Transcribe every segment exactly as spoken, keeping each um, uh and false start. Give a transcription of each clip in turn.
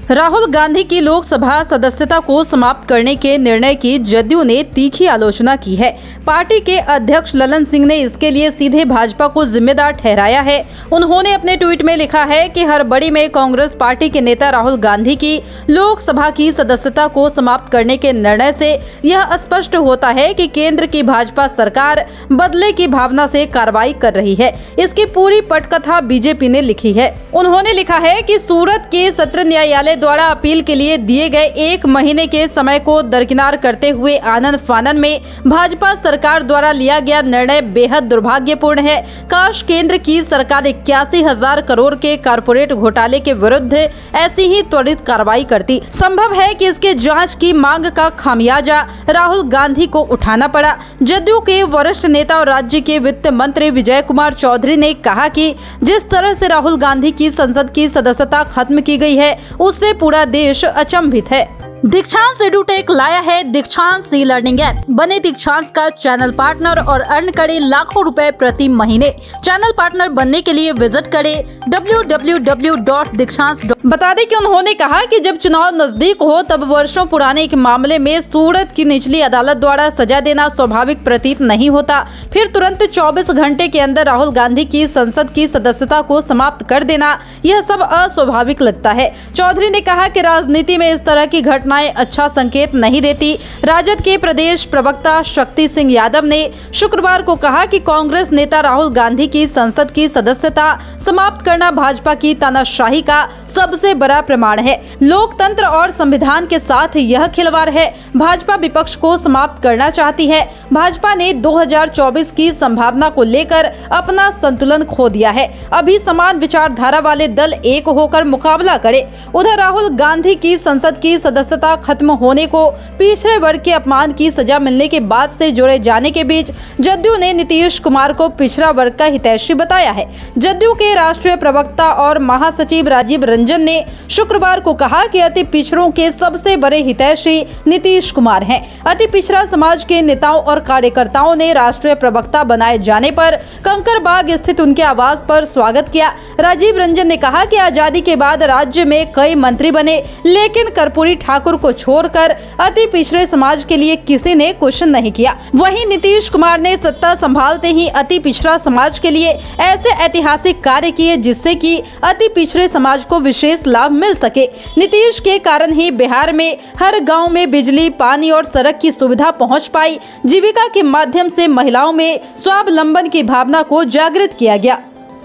राहुल गांधी की लोकसभा सदस्यता को समाप्त करने के निर्णय की जदयू ने तीखी आलोचना की है। पार्टी के अध्यक्ष ललन सिंह ने इसके लिए सीधे भाजपा को जिम्मेदार ठहराया है। उन्होंने अपने ट्वीट में लिखा है कि हड़बड़ी में कांग्रेस पार्टी के नेता राहुल गांधी की लोकसभा की सदस्यता को समाप्त करने के निर्णय से यह स्पष्ट होता है कि केंद्र की भाजपा सरकार बदले की भावना से कार्रवाई कर रही है। इसकी पूरी पटकथा बीजेपी ने लिखी है। उन्होंने लिखा है कि सूरत के सत्र न्यायालय द्वारा अपील के लिए दिए गए एक महीने के समय को दरकिनार करते हुए आनन फानन में भाजपा सरकार द्वारा लिया गया निर्णय बेहद दुर्भाग्यपूर्ण है। काश केंद्र की सरकार इक्यासी हजार करोड़ के कारपोरेट घोटाले के विरुद्ध ऐसी ही त्वरित कार्रवाई करती। संभव है कि इसके जांच की मांग का खामियाजा राहुल गांधी को उठाना पड़ा। जदयू के वरिष्ठ नेता और राज्य के वित्त मंत्री विजय कुमार चौधरी ने कहा कि जिस तरह से राहुल गांधी की संसद की सदस्यता खत्म की गई है, उससे पूरा देश अचंभित है। दीक्षांत एडुटेक लाया है दीक्षांत सी लर्निंग ऐप। बने दीक्षांत का चैनल पार्टनर और अर्न करे लाखों रुपए प्रति महीने। चैनल पार्टनर बनने के लिए विजिट करें डब्ल्यू डब्ल्यू डब्ल्यू डॉट दीक्षांत। बता दें कि उन्होंने कहा कि जब चुनाव नजदीक हो तब वर्षों पुराने एक मामले में सूरत की निचली अदालत द्वारा सजा देना स्वाभाविक प्रतीत नहीं होता, फिर तुरंत चौबीस घंटे के अंदर राहुल गांधी की संसद की सदस्यता को समाप्त कर देना, यह सब अस्वाभाविक लगता है। चौधरी ने कहा कि राजनीति में इस तरह की घटना अच्छा संकेत नहीं देती। राजद के प्रदेश प्रवक्ता शक्ति सिंह यादव ने शुक्रवार को कहा कि कांग्रेस नेता राहुल गांधी की संसद की सदस्यता समाप्त करना भाजपा की तानाशाही का सबसे बड़ा प्रमाण है। लोकतंत्र और संविधान के साथ यह खिलवाड़ है। भाजपा विपक्ष को समाप्त करना चाहती है। भाजपा ने दो हज़ार चौबीस की संभावना को लेकर अपना संतुलन खो दिया है। अभी समान विचारधारा वाले दल एक होकर मुकाबला करे। उधर राहुल गांधी की संसद की सदस्यता खत्म होने को पिछड़े वर्ग के अपमान की सजा मिलने के बाद से जोड़े जाने के बीच जदयू ने नीतीश कुमार को पिछड़ा वर्ग का हितैषी बताया है। जदयू के राष्ट्रीय प्रवक्ता और महासचिव राजीव रंजन ने शुक्रवार को कहा कि अति पिछड़ों के सबसे बड़े हितैषी नीतीश कुमार हैं। अति पिछड़ा समाज के नेताओं और कार्यकर्ताओं ने राष्ट्रीय प्रवक्ता बनाए जाने पर कंकरबाग स्थित उनके आवास पर स्वागत किया। राजीव रंजन ने कहा कि आजादी के बाद राज्य में कई मंत्री बने, लेकिन कर्पूरी ठाकुर को छोड़कर अति पिछड़े समाज के लिए किसी ने क्वेश्चन नहीं किया। वहीं नीतीश कुमार ने सत्ता संभालते ही अति पिछड़ा समाज के लिए ऐसे ऐतिहासिक कार्य किए जिससे कि अति पिछड़े समाज को विशेष लाभ मिल सके। नीतीश के कारण ही बिहार में हर गांव में बिजली, पानी और सड़क की सुविधा पहुंच पाई। जीविका के माध्यम से महिलाओं में स्वावलंबन की भावना को जागृत किया गया।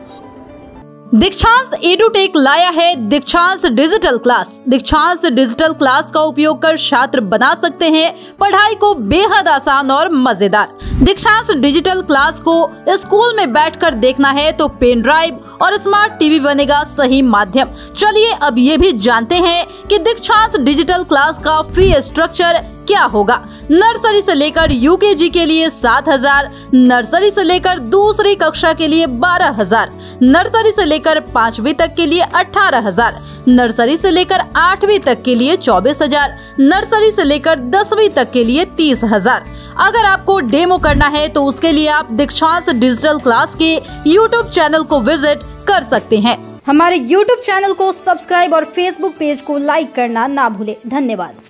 दीक्षांत एडुटेक लाया है Dikshant digital class. Dikshant digital class का उपयोग कर छात्र बना सकते हैं पढ़ाई को बेहद आसान और मजेदार। दीक्षांत डिजिटल क्लास को स्कूल में बैठकर देखना है तो पेन ड्राइव और स्मार्ट टीवी बनेगा सही माध्यम। चलिए अब ये भी जानते हैं कि दीक्षांत डिजिटल क्लास का फी स्ट्रक्चर क्या होगा। नर्सरी से लेकर यूकेजी के लिए सात हजार, नर्सरी से लेकर दूसरी कक्षा के लिए बारह हजार, नर्सरी से लेकर पांचवी तक के लिए अठारह हजार, नर्सरी से लेकर आठवीं तक के लिए चौबीस हजार, नर्सरी से लेकर दसवीं तक के लिए तीस हजार। अगर आपको डेमो करना है तो उसके लिए आप दीक्षांत डिजिटल क्लास के यूट्यूब चैनल को विजिट कर सकते हैं। हमारे यूट्यूब चैनल को सब्सक्राइब और फेसबुक पेज को लाइक करना ना भूले। धन्यवाद।